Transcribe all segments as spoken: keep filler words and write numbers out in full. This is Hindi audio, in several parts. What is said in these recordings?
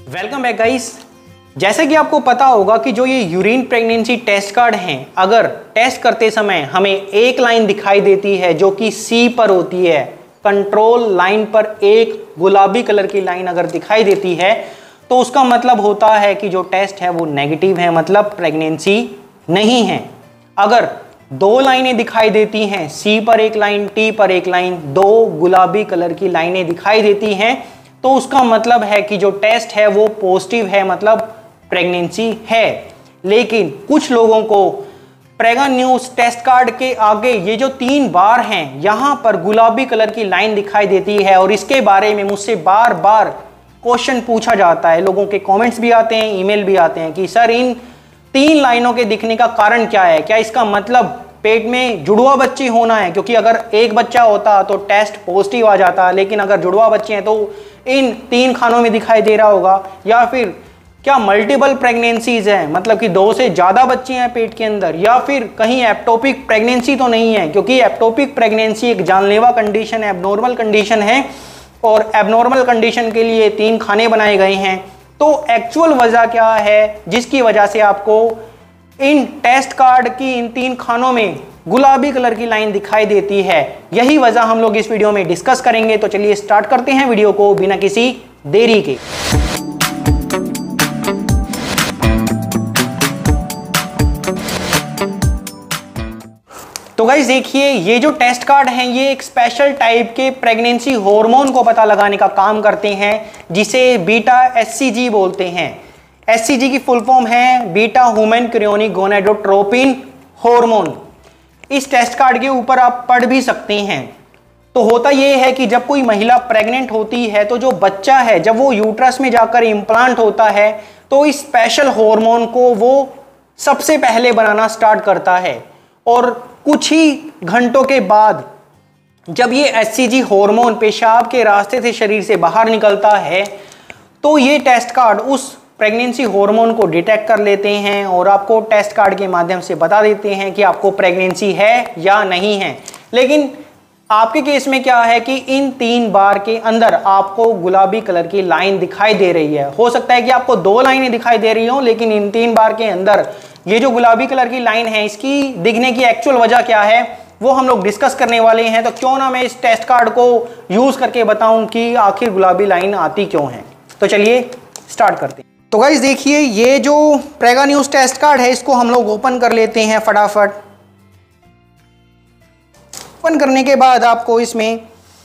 Welcome back guys. जैसे कि आपको पता होगा कि जो ये यूरिन प्रेगनेंसी टेस्ट कार्ड हैं, अगर टेस्ट करते समय हमें एक लाइन दिखाई देती है जो कि सी पर होती है, कंट्रोल लाइन पर एक गुलाबी कलर की लाइन अगर दिखाई देती है तो उसका मतलब होता है कि जो टेस्ट है वो नेगेटिव है, मतलब प्रेगनेंसी नहीं है। अगर दो लाइनें दिखाई देती हैं, सी पर एक लाइन, टी पर एक लाइन, दो गुलाबी कलर की लाइनें दिखाई देती हैं, तो उसका मतलब है कि जो टेस्ट है वो पॉजिटिव है, मतलब प्रेगनेंसी है। लेकिन कुछ लोगों को प्रेगा न्यूज़ टेस्ट कार्ड के आगे ये जो तीन बार हैं, यहां पर गुलाबी कलर की लाइन दिखाई देती है और इसके बारे में मुझसे बार बार क्वेश्चन पूछा जाता है। लोगों के कमेंट्स भी आते हैं, ईमेल भी आते हैं कि सर इन तीन लाइनों के दिखने का कारण क्या है, क्या इसका मतलब पेट में जुड़वा बच्चे होना है? क्योंकि अगर एक बच्चा होता तो टेस्ट पॉजिटिव आ जाता, लेकिन अगर जुड़वा बच्चे हैं तो इन तीन खानों में दिखाई दे रहा होगा। या फिर क्या मल्टीपल प्रेगनेंसीज हैं, मतलब कि दो से ज़्यादा बच्चे हैं पेट के अंदर, या फिर कहीं एप्टोपिक प्रेगनेंसी तो नहीं है? क्योंकि एप्टोपिक प्रेगनेंसी एक जानलेवा कंडीशन है, एबनॉर्मल कंडीशन है, और एबनॉर्मल कंडीशन के लिए तीन खाने बनाए गए हैं। तो एक्चुअल वजह क्या है जिसकी वजह से आपको इन टेस्ट कार्ड की इन तीन खानों में गुलाबी कलर की लाइन दिखाई देती है? यही वजह हम लोग इस वीडियो में डिस्कस करेंगे। तो चलिए स्टार्ट करते हैं वीडियो को बिना किसी देरी के। तो गाइस देखिए, ये जो टेस्ट कार्ड हैं ये एक स्पेशल टाइप के प्रेगनेंसी हार्मोन को पता लगाने का काम करते हैं, जिसे बीटा एचसीजी बोलते हैं। एचसीजी की फुल फॉर्म है beta human chorionic gonadotropin hormone. इस टेस्ट कार्ड के ऊपर आप पढ़ भी सकते हैं। तो होता यह है कि जब कोई महिला प्रेग्नेंट होती है तो जो बच्चा है, जब वो यूट्रस में जाकर इम्प्लांट होता है तो इस स्पेशल हार्मोन को वो सबसे पहले बनाना स्टार्ट करता है, और कुछ ही घंटों के बाद जब ये एचसीजी हार्मोन पेशाब के रास्ते से शरीर से बाहर निकलता है तो ये टेस्ट कार्ड उस प्रेगनेंसी हार्मोन को डिटेक्ट कर लेते हैं और आपको टेस्ट कार्ड के माध्यम से बता देते हैं कि आपको प्रेगनेंसी है या नहीं है। लेकिन आपके केस में क्या है कि इन तीन बार के अंदर आपको गुलाबी कलर की लाइन दिखाई दे रही है। हो सकता है कि आपको दो लाइनें दिखाई दे रही हो, लेकिन इन तीन बार के अंदर ये जो गुलाबी कलर की लाइन है इसकी दिखने की एक्चुअल वजह क्या है वो हम लोग डिस्कस करने वाले हैं। तो क्यों ना मैं इस टेस्ट कार्ड को यूज करके बताऊं कि आखिर गुलाबी लाइन आती क्यों है। तो चलिए स्टार्ट करते हैं। तो गाइस देखिए, ये जो प्रेगा न्यूज़ टेस्ट कार्ड है इसको हम लोग ओपन कर लेते हैं फटाफट। ओपन करने के बाद आपको इसमें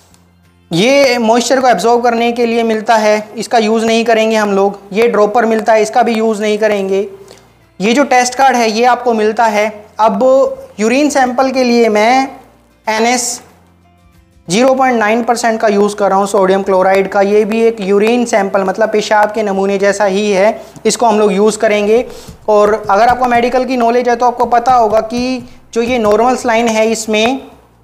ये मॉइस्चर को एब्जॉर्ब करने के लिए मिलता है, इसका यूज़ नहीं करेंगे हम लोग। ये ड्रॉपर मिलता है, इसका भी यूज़ नहीं करेंगे। ये जो टेस्ट कार्ड है ये आपको मिलता है। अब यूरिन सैंपल के लिए मैं N S zero point nine percent का यूज़ कर रहा हूँ, सोडियम क्लोराइड का। ये भी एक यूरिन सैंपल, मतलब पेशाब के नमूने जैसा ही है, इसको हम लोग यूज़ करेंगे। और अगर आपको मेडिकल की नॉलेज है तो आपको पता होगा कि जो ये नॉर्मल लाइन है इसमें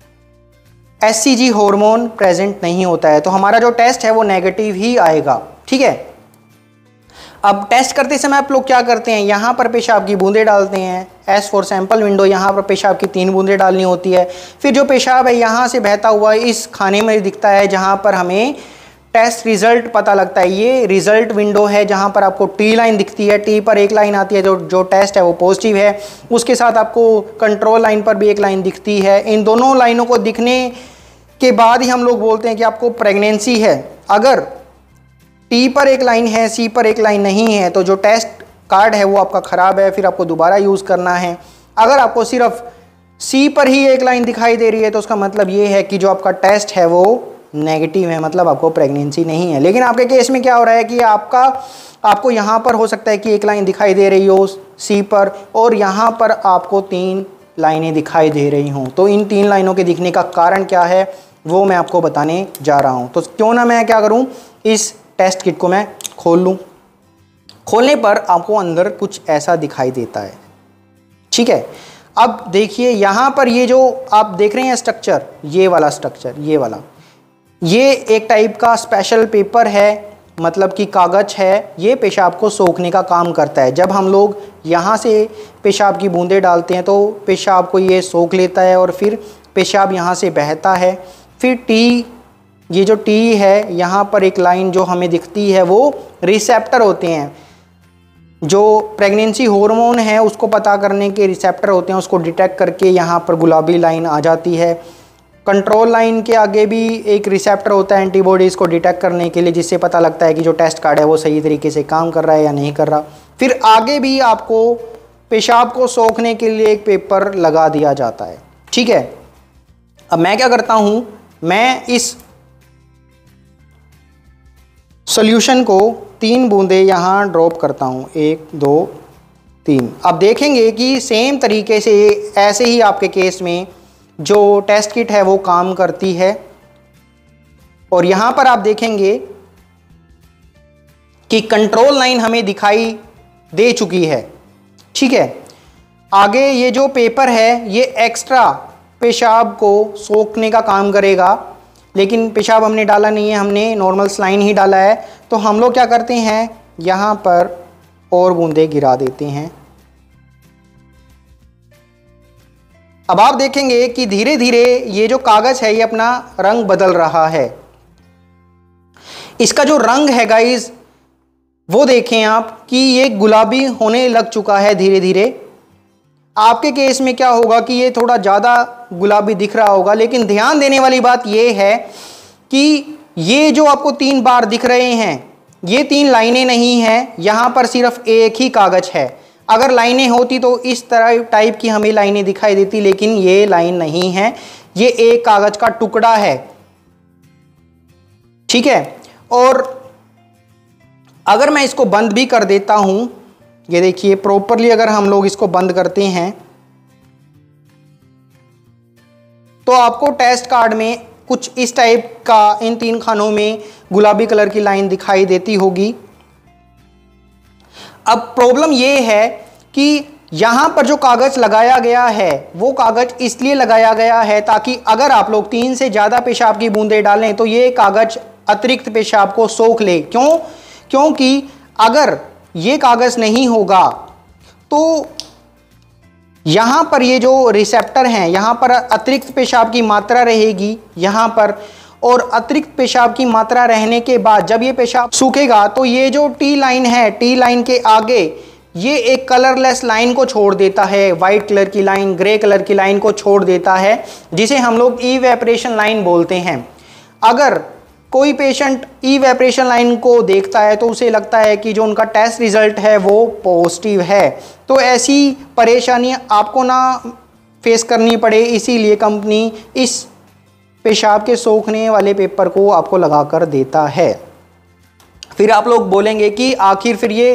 एचसीजी हार्मोन प्रेजेंट नहीं होता है, तो हमारा जो टेस्ट है वो नेगेटिव ही आएगा। ठीक है। अब टेस्ट करते समय आप लोग क्या करते हैं, यहाँ पर पेशाब की बूंदें डालते हैं। एस फॉर सैंपल विंडो, यहाँ पर पेशाब की तीन बूंदें डालनी होती है। फिर जो पेशाब है यहाँ से बहता हुआ इस खाने में दिखता है जहाँ पर हमें टेस्ट रिजल्ट पता लगता है। ये रिजल्ट विंडो है जहाँ पर आपको टी लाइन दिखती है, टी पर एक लाइन आती है, जो जो टेस्ट है वो पॉजिटिव है। उसके साथ आपको कंट्रोल लाइन पर भी एक लाइन दिखती है। इन दोनों लाइनों को दिखने के बाद ही हम लोग बोलते हैं कि आपको प्रेगनेंसी है। अगर टी पर एक लाइन है, सी पर एक लाइन नहीं है, तो जो टेस्ट कार्ड है वो आपका ख़राब है, फिर आपको दोबारा यूज़ करना है। अगर आपको सिर्फ सी पर ही एक लाइन दिखाई दे रही है तो उसका मतलब ये है कि जो आपका टेस्ट है वो नेगेटिव है, मतलब आपको प्रेगनेंसी नहीं है। लेकिन आपके केस में क्या हो रहा है कि आपका आपको यहाँ पर हो सकता है कि एक लाइन दिखाई दे रही हो सी पर, और यहाँ पर आपको तीन लाइनें दिखाई दे रही हों। तो इन तीन लाइनों के दिखने का कारण क्या है वो मैं आपको बताने जा रहा हूँ। तो क्यों ना मैं क्या करूँ, इस टेस्ट किट को मैं खोल लूँ। खोलने पर आपको अंदर कुछ ऐसा दिखाई देता है। ठीक है। अब देखिए यहाँ पर ये जो आप देख रहे हैं स्ट्रक्चर, ये वाला स्ट्रक्चर, ये वाला, ये एक टाइप का स्पेशल पेपर है, मतलब कि कागज़ है। ये पेशाब को सोखने का काम करता है। जब हम लोग यहाँ से पेशाब की बूंदें डालते हैं तो पेशाब को ये सोख लेता है और फिर पेशाब यहाँ से बहता है। फिर टी ये जो टी है यहाँ पर एक लाइन जो हमें दिखती है वो रिसेप्टर होते हैं, जो प्रेगनेंसी हार्मोन है उसको पता करने के रिसेप्टर होते हैं, उसको डिटेक्ट करके यहाँ पर गुलाबी लाइन आ जाती है। कंट्रोल लाइन के आगे भी एक रिसेप्टर होता है एंटीबॉडीज़ को डिटेक्ट करने के लिए, जिससे पता लगता है कि जो टेस्ट कार्ड है वो सही तरीके से काम कर रहा है या नहीं कर रहा। फिर आगे भी आपको पेशाब को सोखने के लिए एक पेपर लगा दिया जाता है, ठीक है। अब मैं क्या करता हूँ, मैं इस सॉल्यूशन को तीन बूंदे यहाँ ड्रॉप करता हूँ, एक दो तीन। अब देखेंगे कि सेम तरीके से ऐसे ही आपके केस में जो टेस्ट किट है वो काम करती है। और यहाँ पर आप देखेंगे कि कंट्रोल लाइन हमें दिखाई दे चुकी है, ठीक है। आगे ये जो पेपर है ये एक्स्ट्रा पेशाब को सोखने का काम करेगा, लेकिन पेशाब हमने डाला नहीं है, हमने नॉर्मल सलाइन ही डाला है। तो हम लोग क्या करते हैं, यहाँ पर और बूंदे गिरा देते हैं। अब आप देखेंगे कि धीरे धीरे ये जो कागज है ये अपना रंग बदल रहा है। इसका जो रंग है गाइस वो देखें आप कि ये गुलाबी होने लग चुका है धीरे धीरे। आपके केस में क्या होगा कि ये थोड़ा ज़्यादा गुलाबी दिख रहा होगा, लेकिन ध्यान देने वाली बात ये है कि ये जो आपको तीन बार दिख रहे हैं ये तीन लाइनें नहीं हैं, यहाँ पर सिर्फ एक ही कागज है। अगर लाइनें होती तो इस तरह टाइप की हमें लाइनें दिखाई देती, लेकिन ये लाइन नहीं है, ये एक कागज का टुकड़ा है, ठीक है। और अगर मैं इसको बंद भी कर देता हूं, ये देखिए प्रॉपरली अगर हम लोग इसको बंद करते हैं तो आपको टेस्ट कार्ड में कुछ इस टाइप का इन तीन खानों में गुलाबी कलर की लाइन दिखाई देती होगी। अब प्रॉब्लम ये है कि यहाँ पर जो कागज लगाया गया है वो कागज इसलिए लगाया गया है ताकि अगर आप लोग तीन से ज़्यादा पेशाब की बूंदें डालें तो ये कागज अतिरिक्त पेशाब को सोख ले। क्यों? क्योंकि अगर ये कागज नहीं होगा तो यहाँ पर ये जो रिसेप्टर हैं यहाँ पर अतिरिक्त पेशाब की मात्रा रहेगी यहाँ पर, और अतिरिक्त पेशाब की मात्रा रहने के बाद जब ये पेशाब सूखेगा तो ये जो टी लाइन है, टी लाइन के आगे ये एक कलरलेस लाइन को छोड़ देता है, वाइट कलर की लाइन, ग्रे कलर की लाइन को छोड़ देता है, जिसे हम लोग इवेपोरेशन लाइन बोलते हैं। अगर कोई पेशेंट इवेपोरेशन लाइन को देखता है तो उसे लगता है कि जो उनका टेस्ट रिजल्ट है वो पॉजिटिव है। तो ऐसी परेशानी आपको ना फेस करनी पड़े, इसीलिए कंपनी इस पेशाब के सोखने वाले पेपर को आपको लगा कर देता है। फिर आप लोग बोलेंगे कि आखिर फिर ये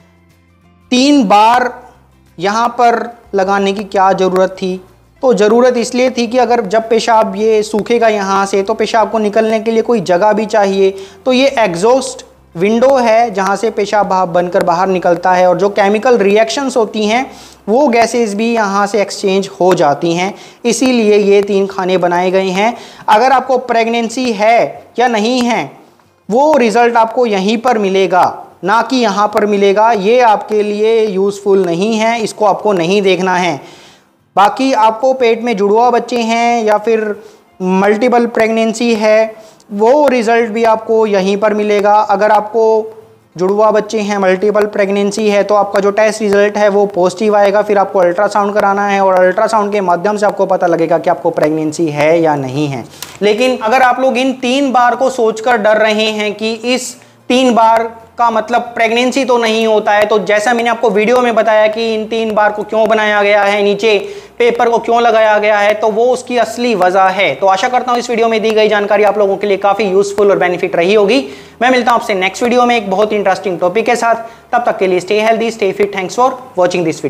तीन बार यहाँ पर लगाने की क्या ज़रूरत थी? तो ज़रूरत इसलिए थी कि अगर जब पेशाब ये सूखेगा यहाँ से तो पेशाब को निकलने के लिए कोई जगह भी चाहिए। तो ये एग्जॉस्ट विंडो है जहाँ से पेशाब बनकर बाहर निकलता है, और जो केमिकल रिएक्शंस होती हैं वो गैसेस भी यहाँ से एक्सचेंज हो जाती हैं। इसीलिए ये तीन खाने बनाए गए हैं। अगर आपको प्रेगनेंसी है या नहीं है वो रिज़ल्ट आपको यहीं पर मिलेगा, ना कि यहाँ पर मिलेगा। ये आपके लिए यूज़फुल नहीं है, इसको आपको नहीं देखना है। बाकी आपको पेट में जुड़वा बच्चे हैं या फिर मल्टीपल प्रेगनेंसी है वो रिज़ल्ट भी आपको यहीं पर मिलेगा। अगर आपको जुड़वा बच्चे हैं, मल्टीपल प्रेगनेंसी है, तो आपका जो टेस्ट रिजल्ट है वो पॉजिटिव आएगा। फिर आपको अल्ट्रासाउंड कराना है और अल्ट्रासाउंड के माध्यम से आपको पता लगेगा कि आपको प्रेगनेंसी है या नहीं है। लेकिन अगर आप लोग इन तीन बार को सोचकर डर रहे हैं कि इस तीन बार का मतलब प्रेगनेंसी तो नहीं होता है, तो जैसा मैंने आपको वीडियो में बताया कि इन तीन बार को क्यों बनाया गया है, नीचे पेपर को क्यों लगाया गया है, तो वो उसकी असली वजह है। तो आशा करता हूं इस वीडियो में दी गई जानकारी आप लोगों के लिए काफी यूजफुल और बेनिफिट रही होगी। मैं मिलता हूं आपसे नेक्स्ट वीडियो में एक बहुत इंटरेस्टिंग टॉपिक के साथ। तब तक के लिए stay healthy, stay fit. Thanks for watching this video.